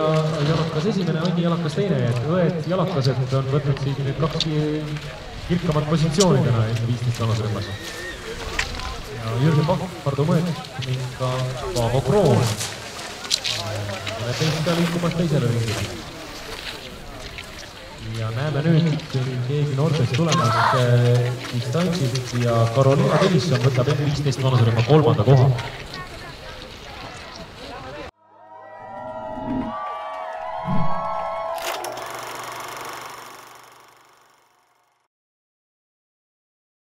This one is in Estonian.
ja Jalakas esimene, Anni Jalakas teine, et õed Jalakased on võtnud siin nüüd 2 kirkamat positsiooni täna N15 vanusrühmas. Ja Jürgen Pahv, Hardo Mõõt ning ka Paavo Kroon. Ja teist ka liikumas teisele ringile. Ja näeme nüüd keegi noortest tulemas distantsilt ja Karoliina Tõnisson võtab N15 vanusrühma 3. koha.